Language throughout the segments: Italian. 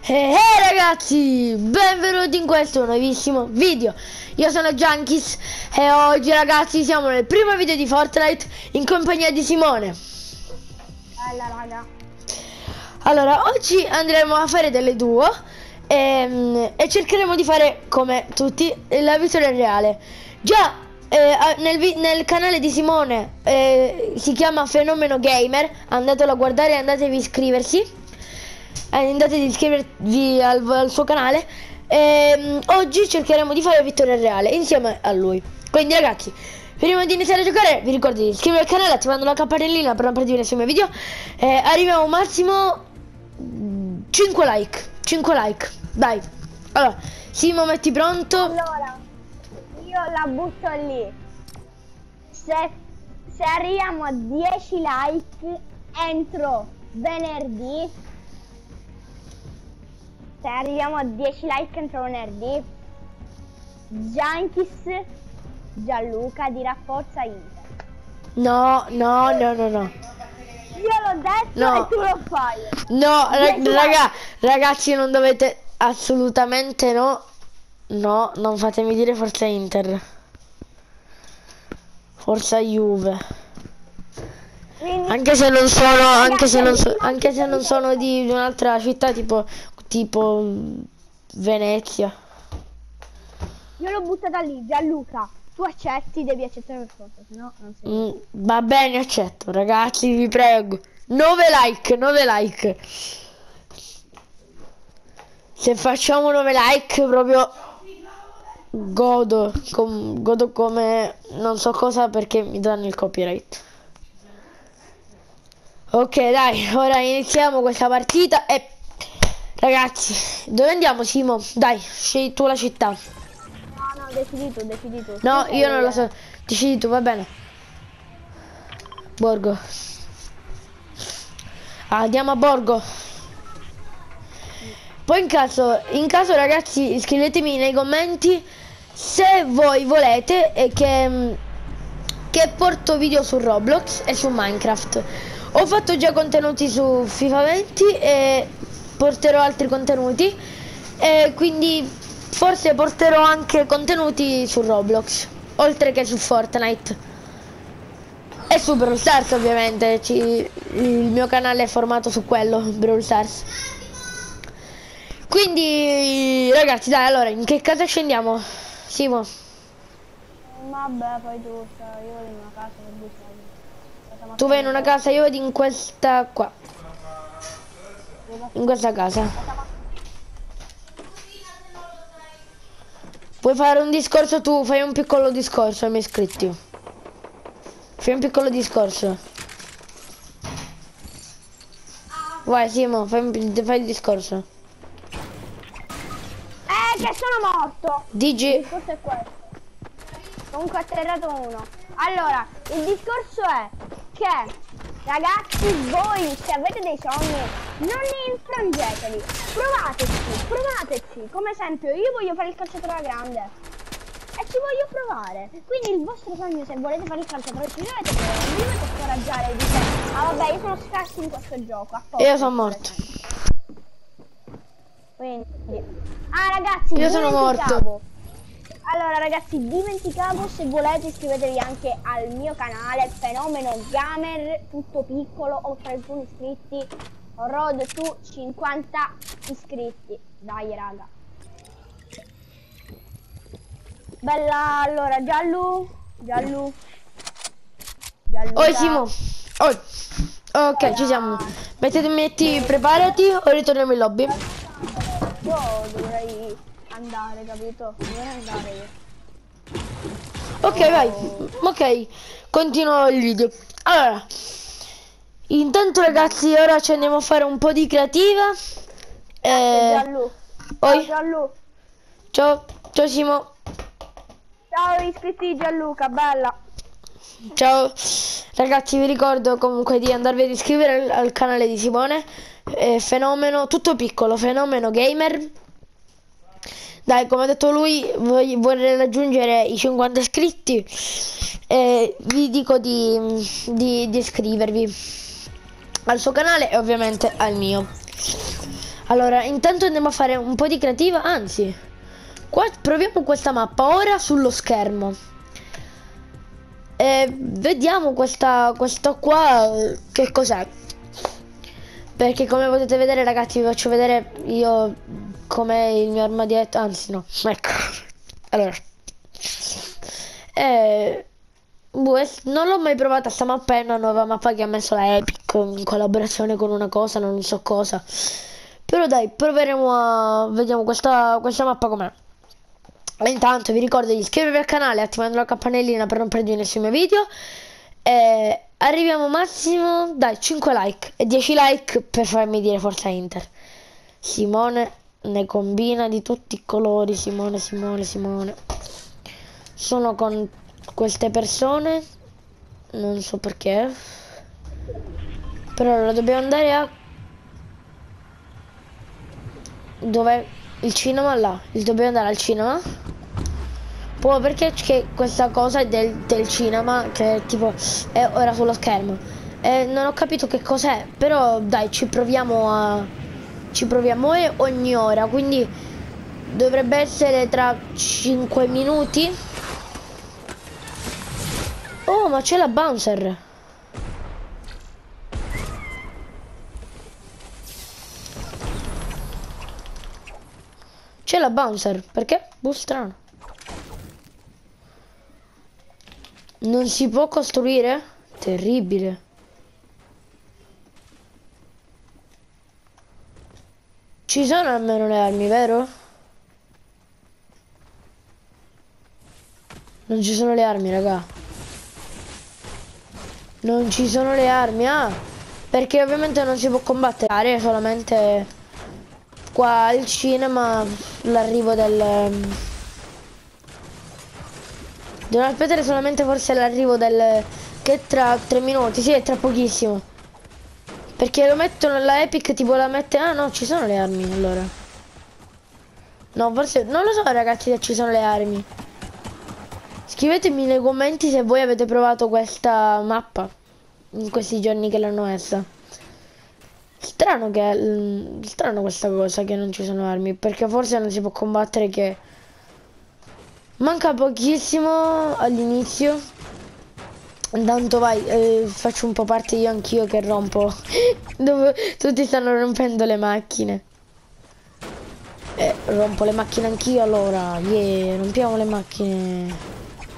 Ragazzi, benvenuti in questo nuovissimo video. Io sono Junkies e oggi ragazzi siamo nel primo video di Fortnite in compagnia di Simone. Bella raga. Allora, oggi andremo a fare delle duo e cercheremo di fare come tutti la vittoria reale. Già nel canale di Simone si chiama Fenomeno Gamer, andatelo a guardare e andatevi a iscriversi. Andate ad iscrivervi al suo canale. Oggi cercheremo di fare vittoria reale insieme a lui. Quindi ragazzi, prima di iniziare a giocare vi ricordo di iscrivervi al canale attivando la campanellina per non perdere nessun mio video. Arriviamo massimo 5 like. 5 like, dai. Allora, Simo, metti pronto. Allora, io la butto lì. Se arriviamo a 10 like entro venerdì. Se arriviamo a 10 like entro venerdì, Junkies Gianluca dirà forza Inter. No. Io l'ho detto No. e tu lo fai. No, ragazzi, non dovete assolutamente no, non fatemi dire forza Inter, forza Juve. Quindi, Anche se non sono di un'altra città tipo Venezia. io l'ho buttata lì, Gianluca. Tu accetti, devi accettare per forza, sennò non sei. Va bene, accetto, ragazzi, vi prego. 9 like. Se facciamo 9 like proprio godo come non so cosa, perché mi danno il copyright. Ok, dai, ora iniziamo questa partita e ragazzi, dove andiamo, Simo? Dai, scegli tu la città. No, decidi tu. No, io non lo so. Decidi tu, va bene. Borgo. Andiamo a Borgo. Poi in caso ragazzi, scrivetemi nei commenti se voi volete che porto video su Roblox e su Minecraft. Ho fatto già contenuti su FIFA 20 e porterò altri contenuti, e quindi forse porterò anche contenuti su Roblox oltre che su Fortnite e su Brawl Stars. Ovviamente il mio canale è formato su quello, Brawl Stars. Quindi ragazzi, dai, allora in che casa scendiamo, Simo? Vabbè, poi tu stai, io vado in una casa per buttare. Tu vai in una casa, io vado in questa qua, in questa casa. Puoi fare un discorso tu, fai un piccolo discorso ai miei iscritti. Fai un piccolo discorso. Vai Simo, fai il discorso. Che sono morto! Il Digi. discorso è questo. Comunque ho atterrato uno. Allora, il discorso è che, ragazzi, voi se avete dei sogni, non li infrangeteli. Provateci. Come esempio, io voglio fare il calciatore alla grande. E ci voglio provare. Quindi il vostro sogno, se volete fare il calciatore, ci dovete provare. Non vi dovete scoraggiare e dire, ah vabbè, io sono scarso in questo gioco. Io sono morto. Quindi, ragazzi, io sono morto. Allora ragazzi, dimenticavo, se volete iscrivetevi anche al mio canale Fenomeno Gamer, tutto piccolo, ho 31 iscritti, road to 50 iscritti. Dai raga. Bella, allora Giallu. Oi Simo. Oi. Ok, ci siamo. Metti, preparati o ritorniamo in lobby? Io dovrei andare, capito? Dovrei andare io. Ok, vai. Ok, continuo il video. Allora, intanto ragazzi, ora ci andiamo a fare un po' di creativa. Giallu. Oi. Giallu. Ciao Simo. Ciao iscritti Gianluca, bella. Ciao ragazzi, vi ricordo comunque di andarvi ad iscrivere al canale di Simone, Fenomeno, tutto piccolo, Fenomeno Gamer. Dai, come ha detto lui, vorrei raggiungere i 50 iscritti e vi dico di iscrivervi al suo canale e ovviamente al mio. Allora, intanto andiamo a fare un po' di creativa, anzi, qua proviamo questa mappa ora sullo schermo. E vediamo questo qua che cos'è. Perché come potete vedere, ragazzi, vi faccio vedere io com'è il mio armadietto, anzi no, ecco. Allora, non l'ho mai provata sta mappa, è una nuova mappa che ha messo la Epic in collaborazione con una cosa, non so cosa. Però dai, proveremo a... vediamo questa mappa com'è. E intanto vi ricordo di iscrivervi al canale attivando la campanellina per non perdere nessun mio video. E arriviamo massimo, dai, 5 like e 10 like per farmi dire Forza Inter. Simone ne combina di tutti i colori, Simone. Sono con queste persone, non so perché. Però allora dobbiamo andare a... dov'è il cinema? Là, dobbiamo andare al cinema. Poi perché c'è questa cosa del cinema che tipo è ora sullo schermo. Non ho capito che cos'è, però dai, ci proviamo ogni ora, quindi dovrebbe essere tra 5 minuti. Oh, ma c'è la bouncer. C'è la bouncer, perché? Boh, strano. Non si può costruire? Terribile. Ci sono almeno le armi, vero? Non ci sono le armi, raga. Non ci sono le armi, ah! Perché ovviamente non si può combattere, solamente qua al cinema l'arrivo del... Devo aspettare solamente forse l'arrivo del... che è tra 3 minuti, sì, è tra pochissimo. Perché lo mettono nella Epic, tipo la mette... Ah no, ci sono le armi, allora. No, forse... Non lo so, ragazzi, se ci sono le armi. Scrivetemi nei commenti se voi avete provato questa mappa in questi giorni che l'hanno messa. Strano questa cosa che non ci sono armi, perché forse non si può combattere, che manca pochissimo all'inizio. Intanto vai, faccio un po' parte io anch'io che rompo dove tutti stanno rompendo le macchine. Rompo le macchine anch'io, allora rompiamo le macchine.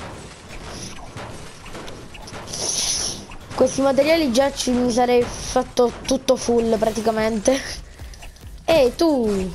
Questi materiali già mi sarei fatto tutto full praticamente. Ehi tu!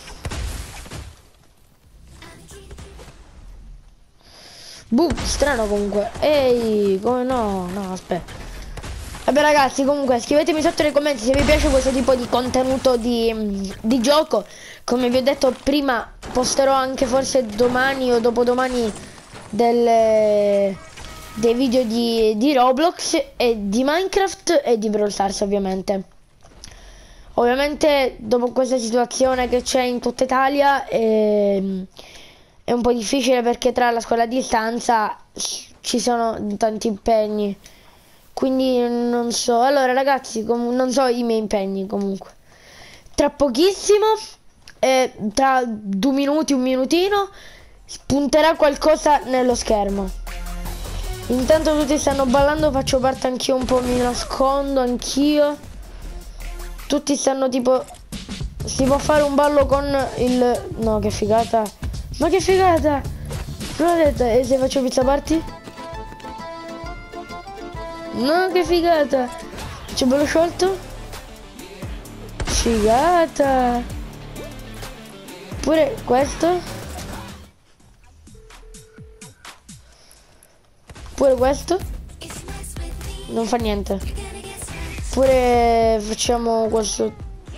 Boh, strano comunque. Ehi, come no? No, aspetta. Vabbè ragazzi, comunque scrivetemi sotto nei commenti se vi piace questo tipo di contenuto di gioco. Come vi ho detto prima, posterò anche forse domani o dopodomani dei video di Roblox e di Minecraft e di Brawl Stars, ovviamente. Ovviamente dopo questa situazione che c'è in tutta Italia è un po' difficile, perché tra la scuola a distanza ci sono tanti impegni. Quindi non so. Allora ragazzi, non so i miei impegni comunque. Tra pochissimo, tra 2 minuti, un minutino, spunterà qualcosa nello schermo. Intanto tutti stanno ballando, faccio parte anch'io un po', mi nascondo anch'io. Tutti stanno tipo... Si può fare un ballo con il... No, che figata. Ma che figata! L'ho detto, e se faccio pizza party? No, che figata! C'è bello sciolto? Figata! Pure questo? Pure questo? Non fa niente. Pure facciamo questo.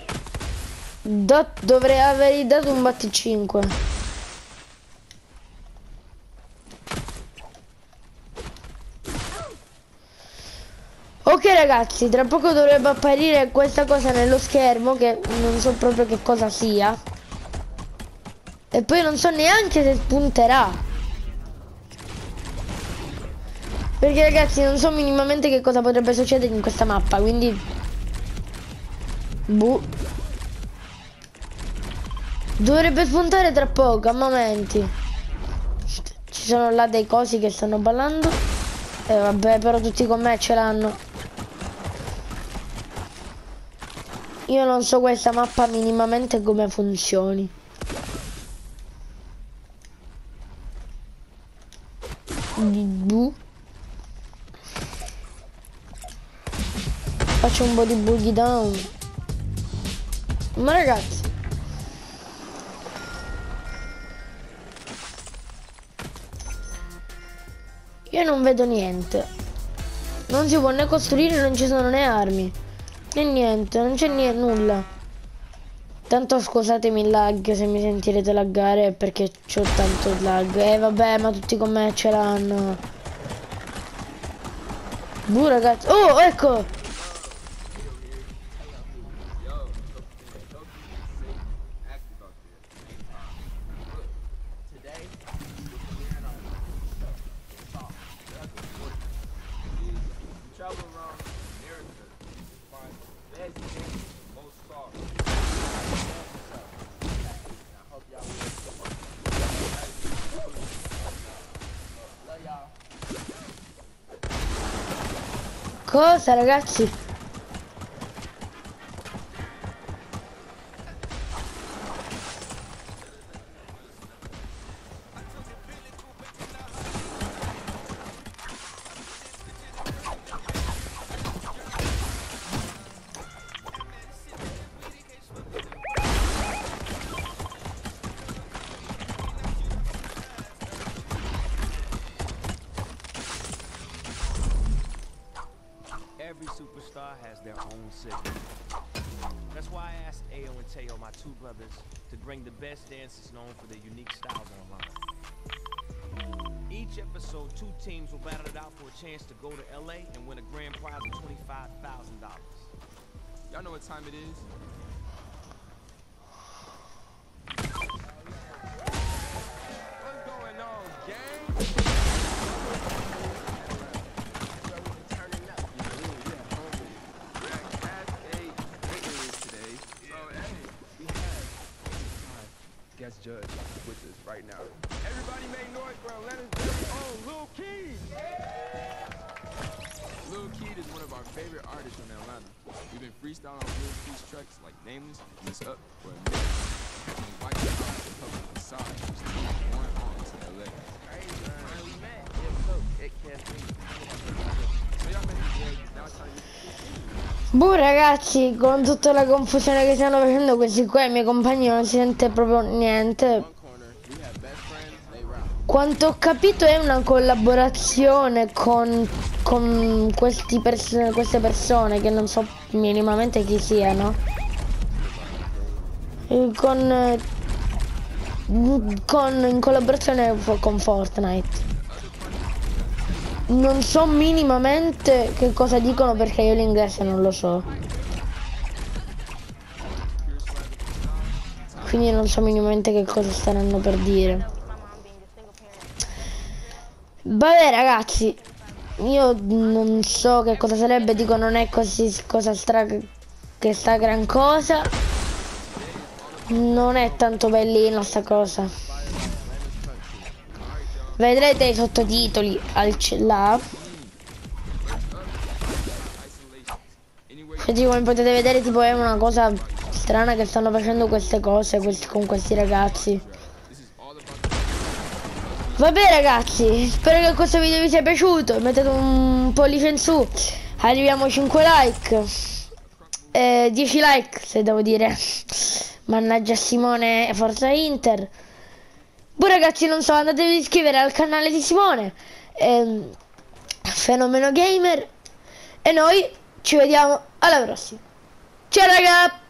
Dovrei aver dato un batti 5. Ok ragazzi, tra poco dovrebbe apparire questa cosa nello schermo, che non so proprio che cosa sia. E poi non so neanche se spunterà. Perché ragazzi non so minimamente che cosa potrebbe succedere in questa mappa, quindi... Boh. Dovrebbe spuntare tra poco, a momenti. Ci sono là dei cosi che stanno ballando. E vabbè, però tutti con me ce l'hanno. Io non so questa mappa minimamente come funzioni. Faccio un po' di boogie down. Ma ragazzi, io non vedo niente. Non si può né costruire, non ci sono né armi né niente, non c'è niente, nulla. Tanto scusatemi il lag se mi sentirete laggare perché c'ho tanto lag. Vabbè, ma tutti con me ce l'hanno. Ragazzi. Oh, ecco. Cosa, ragazzi? Every superstar has their own signature. That's why I asked Ayo and Teo, my two brothers, to bring the best dancers known for their unique styles online. Each episode, 2 teams will battle it out for a chance to go to LA and win a grand prize of $25,000. Y'all know what time it is? What's going on, gang? Guest judge with us right now. Everybody make noise for Atlanta's very own Lil Keed. Lil Keed is one of our favorite artists from Atlanta. We've been freestyling on Lil Keed's tracks like Nameless and It's Up for a minute. We invite you out to come to the side. Just keep going on to LA. Finally met. It can't be. So y'all make it. Now it's time to Ragazzi, con tutta la confusione che stanno facendo questi qua, i miei compagni non si sente proprio niente. Quanto ho capito è una collaborazione con queste persone che non so minimamente chi siano. In collaborazione con Fortnite. Non so minimamente che cosa dicono perché io l'inglese non lo so. Quindi non so minimamente che cosa staranno per dire. Vabbè ragazzi, io non so che cosa sarebbe, dico non è così che sta gran cosa. Non è tanto bellina sta cosa. Vedrete i sottotitoli là. Così come potete vedere tipo è una cosa strana che stanno facendo queste cose con questi ragazzi. Vabbè ragazzi, spero che questo video vi sia piaciuto. Mettete un pollice in su. Arriviamo a 5 like 10 like se devo dire. Mannaggia Simone e Forza Inter. Ragazzi, non so, andatevi a iscrivere al canale di Simone, Fenomeno Gamer, e noi ci vediamo alla prossima. Ciao raga!